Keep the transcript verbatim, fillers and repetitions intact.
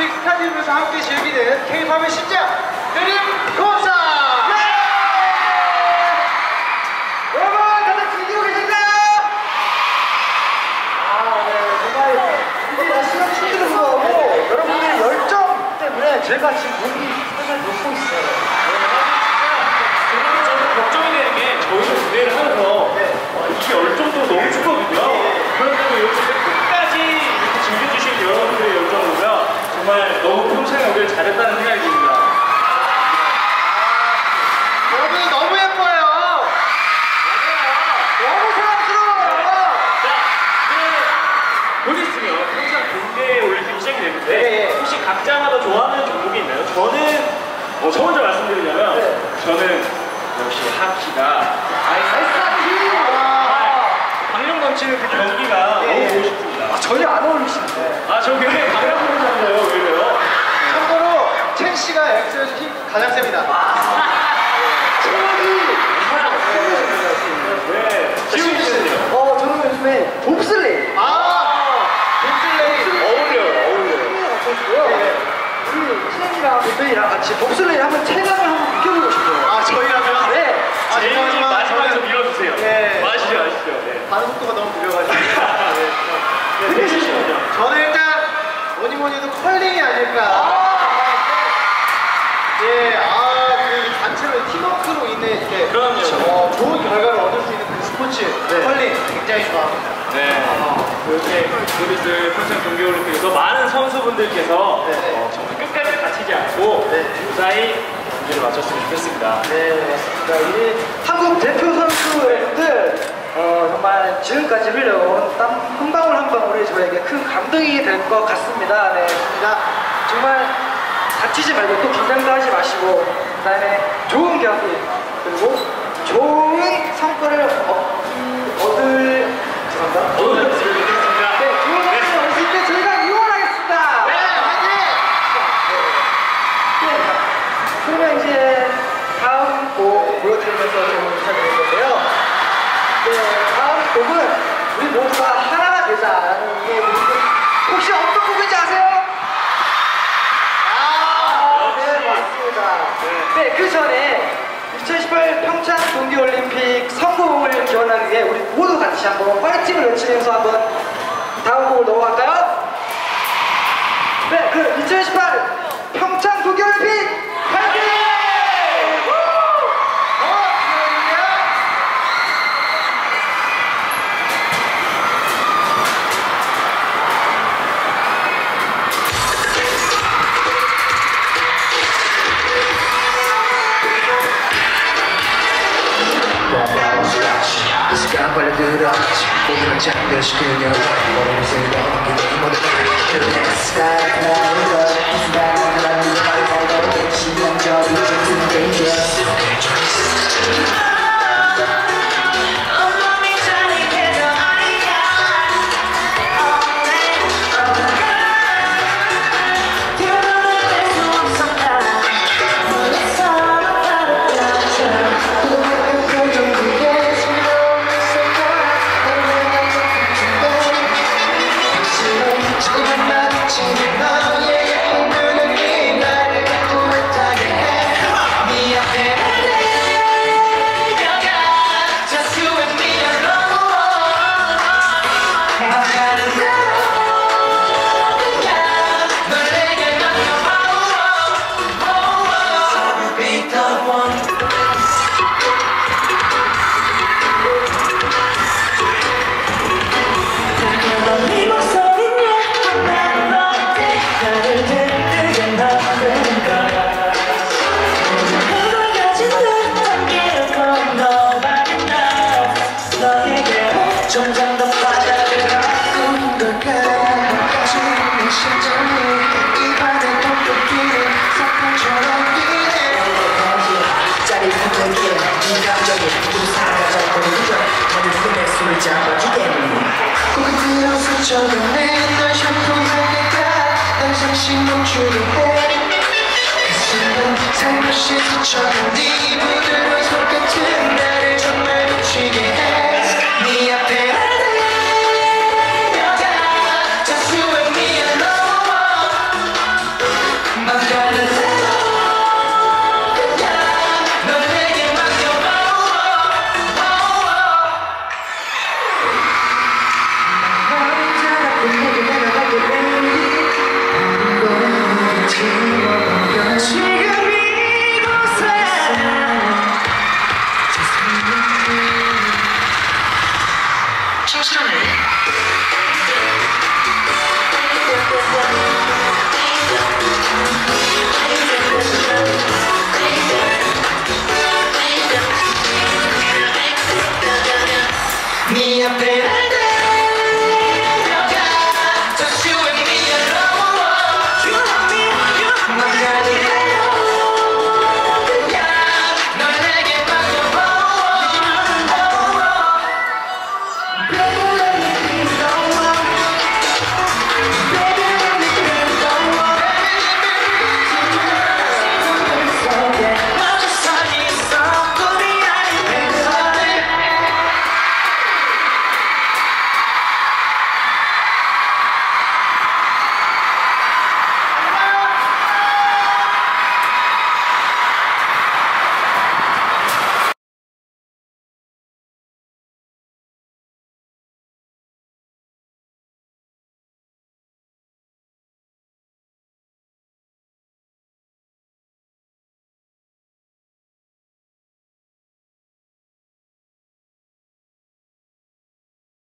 우리 스타디움에서 함께 즐기는 K-팝의 심장 드림 콘서트! 예! 여러분 다들 즐기고 계신가요? 아, 네, 정말 이제 날씨가 추워서 그렇고 여러분의 열정 때문에 제가 지금 몸이 살살 녹고 있어요. 네, 저는 걱정이 되는 게 저희가 무대를 하면서 네. 어, 이 열정도 너무 춥거든요. 그런데도 여기서 끝까지 이렇게 즐겨주신 여러분들의 열정을 보면 정말 너무 평소에 오길 잘했다는 생각이 듭니다. 여러분 너무 예뻐요. 너무 사랑스러워요. 자, 이제 곧 있으면 평창 동계 올림픽이 시작이 되는데 네. 혹시 각자마다 좋아하는 종목이 있나요? 저는 어, 저 먼저 말씀드리자면 네. 저는 역시 하키가 아이스하키! 박력 넘치는 그 경기가 네. 너무 보고 싶습니다. 아, 전혀 안 어울리시는데. 아, 저 굉장히 박력 넘치는데요. 왜 이래요? 참고로 첸 씨가 엑소에서 힘 가장 셉니다. 네. 지훈 씨는요? 어, 저는 요즘에 봅슬레이. 아, 봅슬레이. 어울려요, 어울려요. 어떠시고요? 네. 우리 첸이랑 봅슬레이랑 같이 봅슬레이 한번 체감을 한번 느껴보고 싶어요. 아, 저희라면? 네. 아, 제일 마지막에서 밀어주세요. 네. 마시죠, 마시죠. 네. 반응 속도가 너무 느려가지고. 네. 근데 저는 일단 뭐니 뭐니 해도 컬링이 아닐까. 아, 예, 아, 그 단체로 팀워크로 인해 이렇게 그럼요. 어, 좋은 결과를 얻을 수 있는 그 스포츠 네. 컬링 굉장히 좋아합니다. 네. 이렇게 우리들 평창 동계올림픽에서 많은 선수분들께서 네. 어, 정말 끝까지 다치지 않고 네. 무사히 경기를 마쳤으면 좋겠습니다. 네, 맞습니다. 이 한국 대표 선수들 어, 정말 지금까지 흘려온 땀 한 방울 한 방울이 저에게 큰 감동이 될 것 같습니다. 네, 진짜 정말 다치지 말고 또 긴장도 하지 마시고 그다음에 좋은 경기 그리고 좋은 성과를 얻, 얻을 죄송합니다. 오늘 드리겠습니다. 네, 좋은 성과를 얻을 때 저희가 응원하겠습니다. 네, 화이팅! 네, 그러면 이제 다음 곡 보여드리면서 좀 인사드릴 건데요. 네, 다음 곡은 우리 모두가 하나가 되자라는 게 혹시 어떤 곡인지 아세요? 아, 네, 맞습니다. 네, 그 전에 이천십팔 평창 동계올림픽 성공을 기원하기 위해 우리 모두 같이 한번 파이팅을 외치면서 한번 다음 곡을 넘어갈까요? 네, 그 이천십팔 평창 동계올림픽 파이팅! 시간 빨리 들어가지 고개를 잠겨시키려 머리를 세우려 기분이 모두 그래 스타일로 스타일로 말을 걸고 시간적이 좀 dangerous 적어낸 널 샴푸하니까 난 잠시 멈추려 해 그 순간 살며시 스쳐간